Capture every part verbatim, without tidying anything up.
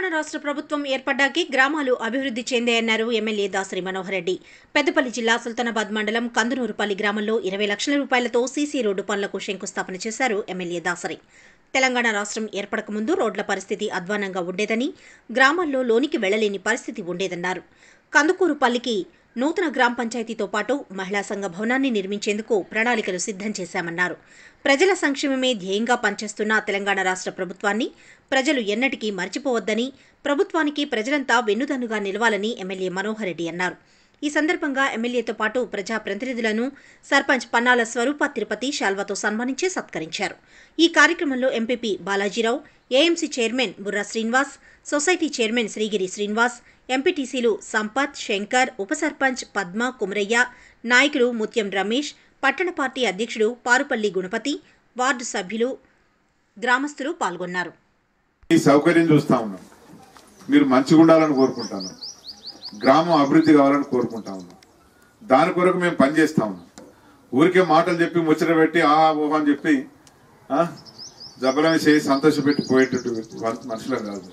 తెలంగాణ రాష్ట్ర ప్రభుత్వం ఏర్పడ్డాకే గ్రామాలు అభివృద్ధి చెందాయన్నారు ఎమ్మెల్యే దాసరి మనోహర్ రెడ్డి. పెద్దపల్లి జిల్లా సుల్తానాబాద్ మండలం కందునూరుపల్లి గ్రామంలో ఇరవై లక్షల రూపాయలతో సీసీ రోడ్డు పనులకు శంకుస్థాపన చేశారు ఎమ్మెల్యే దాసరి. తెలంగాణ రాష్ట్రం ఏర్పడక ముందు రోడ్ల పరిస్థితి అధ్వానంగా ఉండేదని, గ్రామాల్లో లోనికి వెళ్లలేని పరిస్థితి ఉండేదన్నారు. కందుకూరుపల్లికి నూతన గ్రామ పంచాయతీతో పాటు మహిళా సంఘ భవనాన్ని నిర్మించేందుకు ప్రణాళికలు సిద్ధం చేశామన్నారు. ప్రజల సంక్షేమమే ధ్యేయంగా పనిచేస్తున్న తెలంగాణ రాష్ట్ర ప్రభుత్వాన్ని ప్రజలు ఎన్నటికీ మర్చిపోవద్దని, ప్రభుత్వానికి ప్రజలంతా వెన్నుదన్నుగా నిలవాలని ఎమ్మెల్యే మనోహర్ రెడ్డి అన్నారు. ఈ సందర్భంగా ఎమ్మెల్యేతో పాటు ప్రజాప్రతినిధులను సర్పంచ్ పన్నాల స్వరూప తిరుపతి శాల్వాతో సన్మానించి సత్కరించారు. ఈ కార్యక్రమంలో MPP Balajirao, AMC chairman Burra Srinivas, society chairman Srigiri Srinivas, ఎంపీటీసీలు సంపత్, శంకర్, ఉప సర్పంచ్ పద్మ, కుమరయ్య, నాయకులు ముత్యం రమేష్, పట్టణ పార్టీ అధ్యక్షుడు పారుపల్లి గుణపతి, వార్డు సభ్యులు, గ్రామస్తులు పాల్గొన్నారు. ఈ సౌకర్యం చూస్తా ఉన్నాం, మీరు మంచిగా ఉండాలని కోరుకుంటాను, గ్రామం అభివృద్ధి కావాలని కోరుకుంటా ఉన్నాం. దాని కొరకు మేము పనిచేస్తా ఉన్నాం. ఊరికే మాటలు చెప్పి ముచ్చట పెట్టి ఆ ఊహ అని చెప్పి జబలమే చేసి సంతోషపెట్టి పోయేటట్టు మనుషులం కాదు.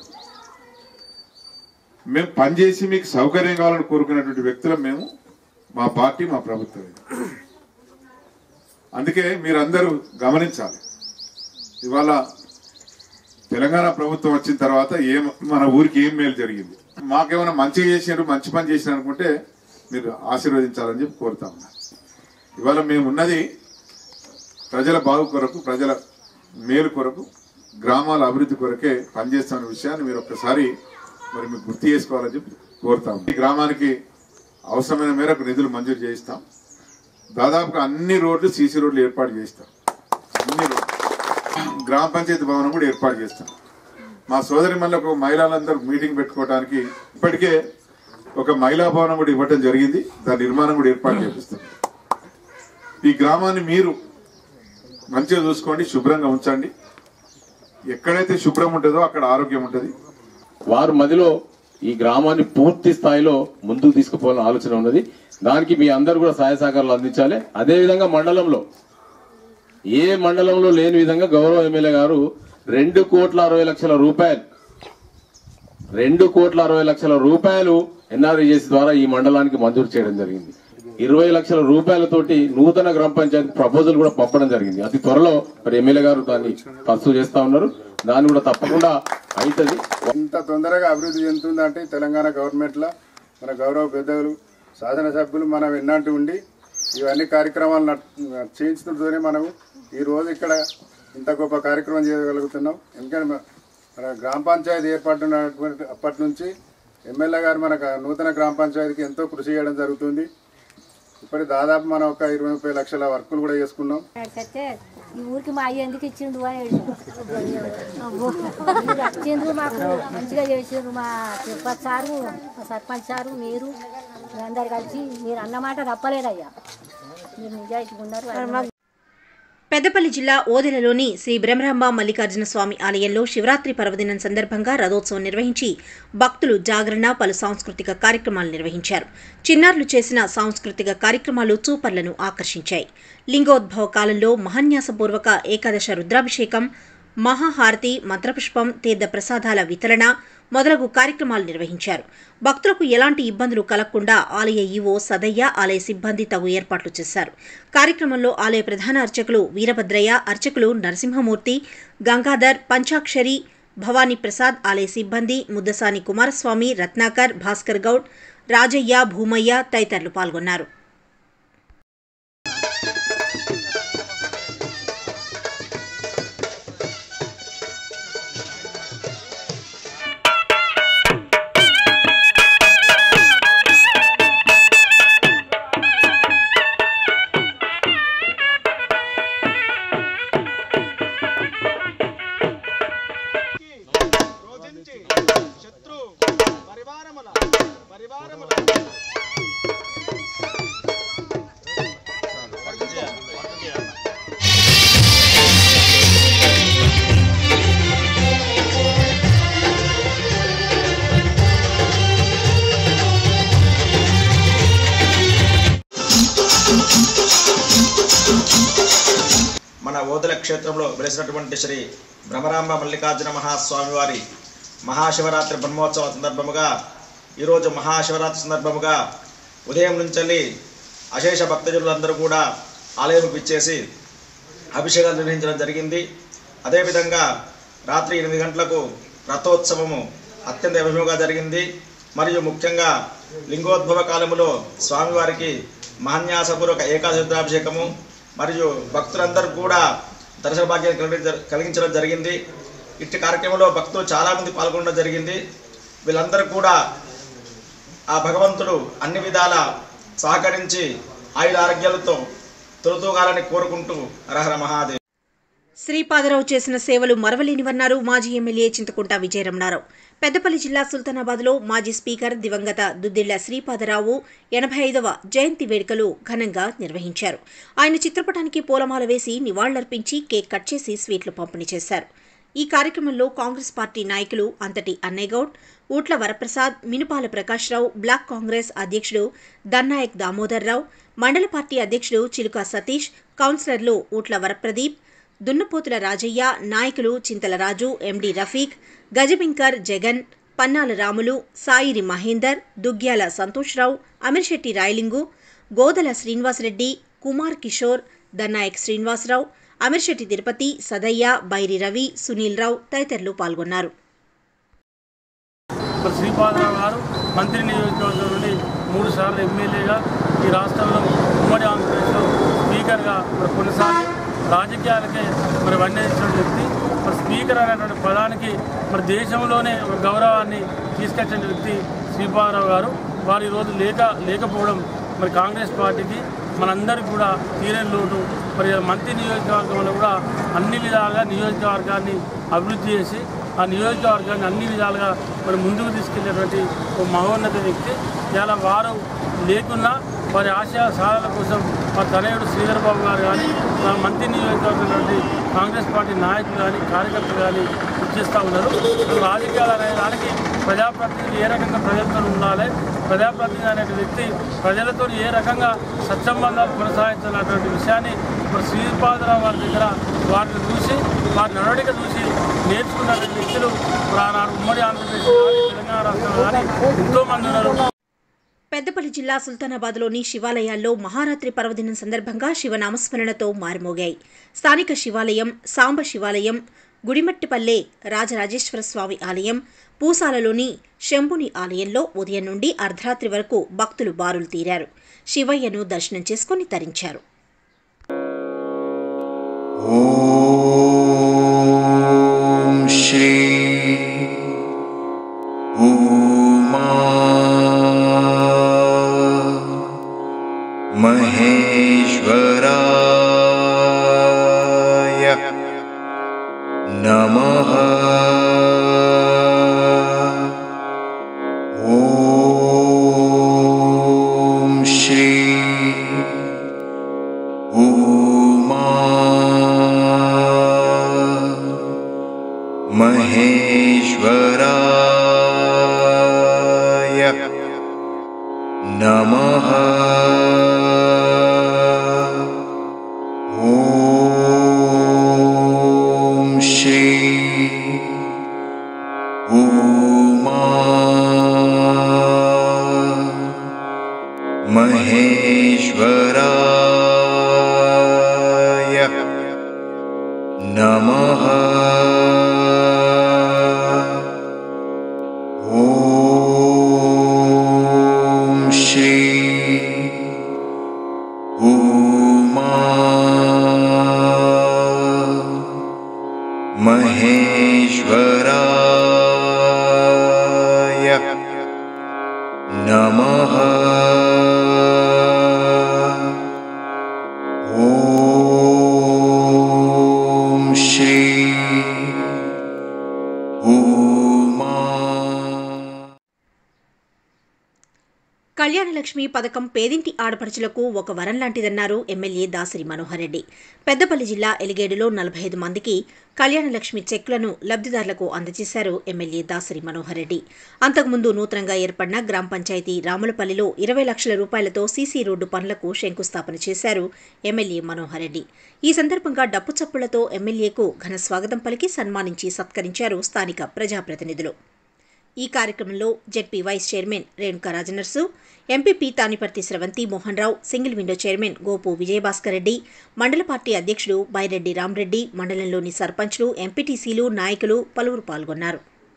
మేము పనిచేసి మీకు సౌకర్యం కావాలని కోరుకునేటువంటి వ్యక్తులం మేము, మా పార్టీ, మా ప్రభుత్వం. అందుకే మీరందరూ గమనించాలి, ఇవాళ తెలంగాణ ప్రభుత్వం వచ్చిన తర్వాత ఏం మన ఊరికి ఏం మేలు జరిగింది, మాకేమైనా మంచిగా చేసినారు, మంచి పని చేసినారు అనుకుంటే మీరు ఆశీర్వదించాలని చెప్పి కోరుతా ఉన్నా. ఇవాళ మేము ఉన్నది ప్రజల బాగు కొరకు, ప్రజల మేలు కొరకు, గ్రామాల అభివృద్ధి కొరకే పనిచేస్తున్న విషయాన్ని మీరు ఒక్కసారి మరి మీకు గుర్తు చేసుకోవాలని చెప్పి కోరుతాం. ఈ గ్రామానికి అవసరమైన మేరకు నిధులు మంజూరు చేయిస్తాం. దాదాపుగా అన్ని రోడ్లు సీసీ రోడ్లు ఏర్పాటు చేస్తాం. అన్ని రోడ్లు గ్రామ పంచాయతీ భవనం కూడా ఏర్పాటు చేస్తాం. మా సోదరి మళ్ళీ మహిళలందరూ మీటింగ్ పెట్టుకోవడానికి ఇప్పటికే ఒక మహిళా భవనం కూడా ఇవ్వటం జరిగింది. దాని నిర్మాణం కూడా ఏర్పాటు చేపిస్తాం. ఈ గ్రామాన్ని మీరు మంచిగా చూసుకోండి, శుభ్రంగా ఉంచండి. ఎక్కడైతే శుభ్రం ఉంటుందో అక్కడ ఆరోగ్యం ఉంటుంది. వారు మధ్యలో ఈ గ్రామాన్ని పూర్తి స్థాయిలో ముందుకు తీసుకుపోవాలని ఆలోచన ఉన్నది. దానికి మీ అందరూ కూడా సహాయ సహకారాలు అందించాలి. అదేవిధంగా మండలంలో ఏ మండలంలో లేని విధంగా గౌరవ ఎమ్మెల్యే గారు రెండు కోట్ల అరవై లక్షల రూపాయలు రెండు కోట్ల అరవై లక్షల రూపాయలు ఎన్ఆర్ఈజేసీ ద్వారా ఈ మండలానికి మంజూరు చేయడం జరిగింది. ఇరవై లక్షల రూపాయలతోటి నూతన గ్రామ పంచాయతీ ప్రపోజల్ కూడా పంపడం జరిగింది. అతి త్వరలో మరి ఎమ్మెల్యే గారు దాన్ని పర్సూ చేస్తా ఉన్నారు. దాన్ని కూడా తప్పకుండా అవుతుంది. ఇంత తొందరగా అభివృద్ధి చెందుతుందంటే తెలంగాణ గవర్నమెంట్ లో మన గౌరవ పెద్దలు, శాసనసభ్యులు మనం ఎన్నాంటి ఉండి ఇవన్నీ కార్యక్రమాలు చేయించడంతోనే మనం ఈ రోజు ఇక్కడ ఇంత గొప్ప కార్యక్రమం చేయగలుగుతున్నాం. ఎందుకంటే మన గ్రామ పంచాయతీ ఏర్పడినటువంటి అప్పటి నుంచి ఎమ్మెల్యే గారు మనకు నూతన గ్రామ పంచాయతీకి ఎంతో కృషి చేయడం జరుగుతుంది. ఇప్పటి దాదాపు మనం ఒక ఇరవై ముప్పై లక్షల వర్కులు కూడా చేసుకున్నాం. ఈ ఊరికి మా అయ్య ఎందుకు ఇచ్చిండు అని వచ్చిండ్రు, మాకు మంచిగా చేసిండ్రు. మా తిరుపతి సారు, మా సర్పంచ్ సారు, మీరు అందరు కలిసి మీరు అన్నమాట తప్పలేదయ్యా, మీరు నిజాయితీగా ఉన్నారు. పెద్దపల్లి జిల్లా ఓదెలలోని శ్రీ బ్రహ్మరాంబ మల్లికార్జున స్వామి ఆలయంలో శివరాత్రి పర్వదినం సందర్భంగా రథోత్సవం నిర్వహించి భక్తులు జాగరణ, పలు సాంస్కృతిక కార్యక్రమాలు నిర్వహించారు. చిన్నారులు చేసిన సాంస్కృతిక కార్యక్రమాలు చూపర్లను ఆకర్షించాయి. లింగోద్భవ కాలంలో మహాన్యాసపూర్వక ఏకాదశ రుద్రాభిషేకం, మహాహారతి, మంత్రపుష్పం, తీర్థ ప్రసాదాల వితరణ మొదలగు కార్యక్రమాలు నిర్వహించారు. భక్తులకు ఎలాంటి ఇబ్బందులు కలగకుండా ఆలయ ఈవో సదయ్య, ఆలయ సిబ్బంది తగు ఏర్పాట్లు చేశారు. కార్యక్రమంలో ఆలయ ప్రధాన అర్చకులు వీరభద్రయ్య, అర్చకులు నరసింహమూర్తి, గంగాధర్, పంచాక్షరి, భవానీ ప్రసాద్, ఆలయ సిబ్బంది ముద్దసాని కుమారస్వామి, రత్నాకర్, భాస్కర్ గౌడ్, రాజయ్య, భూమయ్య తదితరులు పాల్గొన్నారు. మన ఓదెల క్షేత్రంలో వెలిసినటువంటి శ్రీ బ్రహ్మరాంబ మల్లికార్జున మహాస్వామి వారి మహాశివరాత్రి బ్రహ్మోత్సవ సందర్భముగా ఈరోజు మహాశివరాత్రి సందర్భముగా ఉదయం నుంచి అశేష భక్తజనులందరూ కూడా ఆలయంకు ఇచ్చేసి అభిషేకాలు నిర్వహించడం జరిగింది. అదేవిధంగా రాత్రి ఎనిమిది గంటలకు రథోత్సవము అత్యంత వైభవంగా జరిగింది. మరియు ముఖ్యంగా లింగోద్భవ కాలములో స్వామివారికి మహాన్యాసపూర్వక ఏకాదశాభిషేకము మరియు భక్తులందరూ కూడా దర్శన భాగ్యాన్ని కలిగించడం జరిగింది. ఇట్టి కార్యక్రమంలో భక్తులు చాలామంది పాల్గొనడం జరిగింది. వీళ్ళందరూ కూడా ఆ భగవంతుడు అన్ని విధాల సహకరించి ఆయుర ఆరోగ్యాలతో తొలతూగాలని కోరుకుంటూ హరహర మహాదేవ్. శ్రీపాదరావు చేసిన సేవలు మరవలేనివన్నారు మాజీ ఎమ్మెల్యే చింతకుంట విజయరమణారావు. పెద్దపల్లి జిల్లా సుల్తానాబాద్లో మాజీ స్పీకర్ దివంగత దుద్దిళ్ల శ్రీపాదరావు ఎనభై ఐదవ జయంతి వేడుకలు ఘనంగా నిర్వహించారు. ఆయన చిత్రపటానికి పూలమాల వేసి నివాళులర్పించి కేక్ కట్ చేసి స్వీట్లు పంపిణీ చేశారు. ఈ కార్యక్రమంలో కాంగ్రెస్ పార్టీ నాయకులు అంతటి అన్నయ్యగౌడ్, ఊట్ల వరప్రసాద్, మినుపాల ప్రకాశ్రావు, బ్లాక్ కాంగ్రెస్ అధ్యక్షుడు దన్నాయక్ దామోదర్రావు, మండల పార్టీ అధ్యక్షుడు చిలుక సతీష్, కౌన్సిలర్లు ఊట్ల వరప్రదీప్, దున్నపోతుల రాజయ్య, నాయకులు చింతల రాజు, ఎండి రఫీక్, గజబింకర్ జగన్, పన్నాల రాములు, సాయిరి మహేందర్, దుగ్గ్యాల సంతోష్రావు, అమీర్శెట్టి రాయలింగు, గోదల శ్రీనివాసరెడ్డి, కుమార్ కిషోర్, దన్నాయక్ శ్రీనివాసరావు, అమీర్శెట్టి తిరుపతి, సదయ్య, బైరి రవి, సునీల్ రావు తదితరులు పాల్గొన్నారు. శ్రీపాదరావు గారు మంత్రి నియోజకవర్గం నుండి మూడు సార్లు ఎమ్మెల్యేగా ఈ రాష్ట్రంలో ఉమ్మడి ఆంధ్రప్రదేశ్లో స్పీకర్గా మరి కొన్నిసార్లు రాజకీయాలకే మరి వన్నేసిన వ్యక్తి. మరి స్పీకర్ అనేటువంటి పదానికి మరి దేశంలోనే ఒక గౌరవాన్ని తీసుకొచ్చిన వ్యక్తి శ్రీపాదరావు గారు. వారు ఈరోజు లేక లేకపోవడం మరి కాంగ్రెస్ పార్టీకి మనందరికీ కూడా తీరని లోటు. మరి మంత్రి నియోజకవర్గంలో కూడా అన్ని విధాలుగా నియోజకవర్గాన్ని అభివృద్ధి చేసి ఆ నియోజకవర్గాన్ని అన్ని విధాలుగా మరి ముందుకు తీసుకెళ్లేటువంటి ఒక మహోన్నత వ్యక్తి. ఇలా వారు లేకున్నా వారి ఆశయ సాధన కోసం మా తనయుడు శ్రీధర్ బాబు గారు కానీ మా మంత్రి నియోజకవర్గం నుండి కాంగ్రెస్ పార్టీ నాయకులు కానీ కార్యకర్తలు కానీ చేస్తూ ఉన్నారు. రాజకీయాలు అనే దానికి ప్రజాప్రతినిధి ఏ రకంగా ప్రజలతో ఉండాలి, ప్రజాప్రతినిధి అనే వ్యక్తి ప్రజలతో ఏ రకంగా సత్సంబంధాలు కొనసాగించాలన్నటువంటి విషయాన్ని మరి శ్రీపాదరావు వారి దగ్గర వారిని చూసి వారి నడవడిక చూసి నేర్చుకున్న వ్యక్తులు ఆనాడు ఉమ్మడి ఆంధ్రప్రదేశ్ కానీ తెలంగాణ రాష్ట్రంలో కానీ ఎంతోమంది ఉన్నారు. పెద్దపల్లి జిల్లా సుల్తానాబాద్లోని శివాలయాల్లో మహారాత్రి పర్వదినం సందర్భంగా శివనామస్మరణతో మారుమోగాయి. స్థానిక శివాలయం, సాంబ శివాలయం, గుడిమట్టిపల్లె రాజరాజేశ్వర స్వామి ఆలయం, పూసాలలోని శంభుని ఆలయంలో ఉదయం నుండి అర్ధరాత్రి వరకు భక్తులు బారులు తీరారు. శివయ్యను దర్శనం చేసుకుని తరించారు. ఓం శ్రీ ఉమా మహేశ్వరాయ నమః. ఓం శ్రీ ఉమా మహేశ్వరాయ నమః. ఓం శ్రీ ఉమా మహేశ్వరాయ నమః. ఓం శ్రీ ఉమా మహేశ్వరాయ నమః. ఓం శ్రీ ఉమా. కళ్యాణలక్ష్మి పథకం పేదింటి ఆడపడుచులకు ఒక వరం లాంటిదన్నారు ఎమ్మెల్యే దాసరి మనోహర్ రెడ్డి. పెద్దపల్లి జిల్లా ఎలిగేడులో నలభై ఐదు మందికి కళ్యాణలక్ష్మి చెక్కులను లబ్ధిదారులకు అందజేశారు ఎమ్మెల్యే దాసరి మనోహర్ రెడ్డి. అంతకుముందు నూతనంగా ఏర్పడిన గ్రామ పంచాయతీ రాములపల్లిలో ఇరవై లక్షల రూపాయలతో సీసీ రోడ్డు పనులకు శంకుస్థాపన చేశారు ఎమ్మెల్యే మనోహర్ రెడ్డి. ఈ సందర్భంగా డప్పు చప్పులతో ఎమ్మెల్యేకు ఘన స్వాగతం పలికి సన్మానించి సత్కరించారు స్థానిక ప్రజాప్రతినిధులు. ఈ కార్యక్రమంలో ZP vice chairman Renuka Rajanarsu, MPP Taniparthi Sravanthi Mohan Rao, single window chairman Gopu Vijayabhaskar Reddy, మండల పార్టీ అధ్యక్షుడు బైరెడ్డి రామరెడ్డి, మండలంలోని సర్పంచ్లు, ఎంపీటీసీలు, నాయకులు పలువురు పాల్గొన్నారు.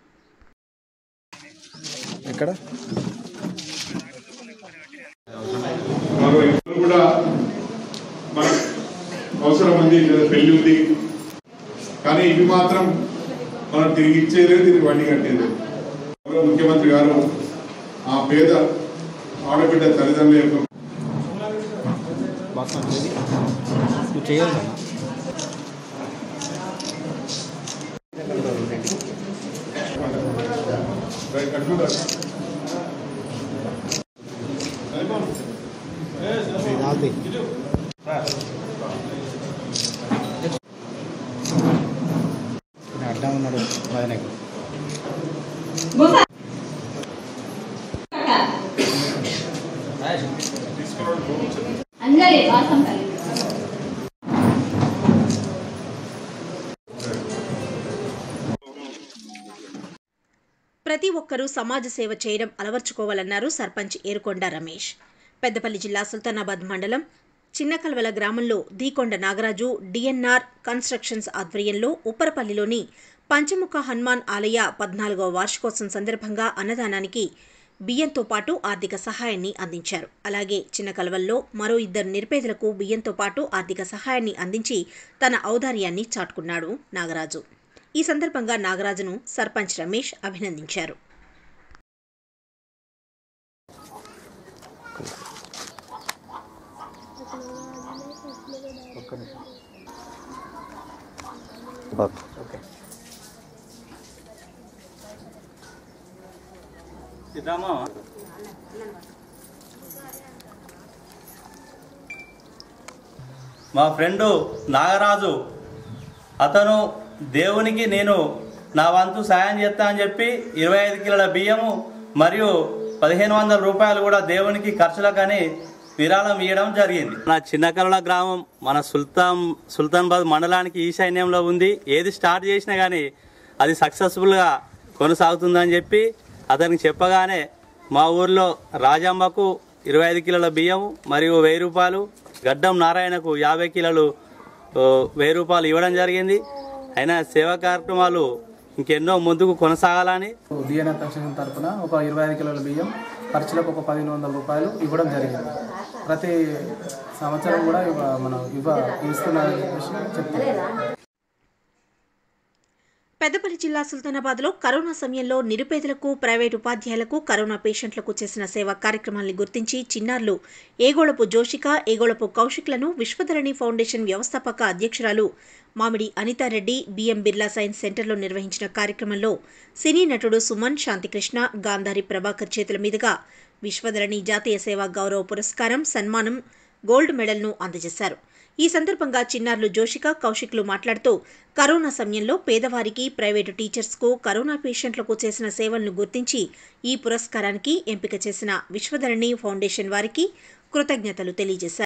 అవసరం ఉంది, పెళ్లి ఉంది, కానీ ఇవి మాత్రం మనం తిరిగి ఇచ్చేయలేదు, తిరిగి వడ్డీ కట్టేది. ముఖ్యమంత్రి గారు ఆ పేద ఆడబిడ్డ తల్లిదండ్రుల యొక్క అడ్డా ఉన్నాడు వదనకు ప్రతి ఒక్కరూ సమాజ సేవ చేయడం అలవర్చుకోవాలన్నారు సర్పంచ్ ఏరుకొండ రమేష్. పెద్దపల్లి జిల్లా సుల్తానాబాద్ మండలం చిన్నకల్వల గ్రామంలో దీకొండ నాగరాజు డిఎన్ఆర్ కన్స్ట్రక్షన్స్ ఆధ్వర్యంలో ఉప్పరపల్లిలోని పంచముఖ హనుమాన్ ఆలయ పద్నాలుగవ వార్షికోత్సవం సందర్భంగా అన్నదానానికి బియ్యంతో పాటు ఆర్థిక సహాయాన్ని అందించారు. అలాగే చిన్నకల్వల్లో మరో ఇద్దరు నిరుపేదలకు బియ్యంతో పాటు ఆర్థిక సహాయాన్ని అందించి తన ఔదార్యాన్ని చాటుకున్నాడు నాగరాజు. ఈ సందర్భంగా నాగరాజును సర్పంచ్ రమేష్ అభినందించారు. మా ఫ్రెండు నాగరాజు అతను దేవునికి నేను నా వంతు సాయం చేస్తా అని చెప్పి ఇరవై ఐదు కిలోల బియ్యము మరియు పదిహేను వందల రూపాయలు కూడా దేవునికి ఖర్చులకని విరాళం ఇవ్వడం జరిగింది. మన చిన్నకల్వల గ్రామం మన సుల్తాన్ సుల్తానాబాద్ మండలానికి ఈశాన్యంలో ఉంది. ఏది స్టార్ట్ చేసినా కానీ అది సక్సెస్ఫుల్గా కొనసాగుతుందని చెప్పి అతనికి చెప్పగానే మా ఊర్లో రాజమ్మకు ఇరవై ఐదు కిలోల బియ్యం మరియు వెయ్యి రూపాయలు, గడ్డం నారాయణకు యాభై కిలోలు వెయ్యి రూపాయలు ఇవ్వడం జరిగింది. అయినా సేవా కార్యక్రమాలు ఇంకెన్నో ముందుకు కొనసాగాలని డిఎన్ఆర్ కన్స్ట్రక్షన్ తరఫున ఒక ఇరవై ఐదు కిలోల బియ్యం, ఖర్చులకు ఒక పదిహేను వందల రూపాయలు ఇవ్వడం జరిగింది. ప్రతి సంవత్సరం కూడా మనం ఇవ్వ ఇస్తున్నారని చెప్పేసి చెప్తున్నారు. పెద్దపల్లి జిల్లా సుల్తానాబాద్లో కరోనా సమయంలో నిరుపేదలకు, ప్రైవేటు ఉపాధ్యాయులకు, కరోనా పేషెంట్లకు చేసిన సేవా కార్యక్రమాల్ని గుర్తించి చిన్నారులు ఏగోళపు జోషిక, ఏగోళపు కౌశిక్లను విశ్వధరణి ఫౌండేషన్ వ్యవస్థాపక అధ్యక్షురాలు మామిడి అనితారెడ్డి బిఎం బిర్లా సైన్స్ సెంటర్లో నిర్వహించిన కార్యక్రమంలో సినీ నటుడు సుమన్, శాంతికృష్ణ, గాంధారి ప్రభాకర్ చేతుల మీదుగా విశ్వధరణి జాతీయ సేవా గౌరవ పురస్కారం, సన్మానం, గోల్డ్ మెడల్ను అందజేశారు. ఈ సందర్భంగా చిన్నారులు జోషిక, కౌశిక్లు మాట్లాడుతూ కరోనా సమయంలో పేదవారికి, ప్రైవేటు టీచర్స్కు, కరోనా పేషెంట్లకు చేసిన సేవలను గుర్తించి ఈ పురస్కారానికి ఎంపిక చేసిన విశ్వధరణి ఫౌండేషన్ వారికి కృతజ్ఞతలు తెలియజేశారు.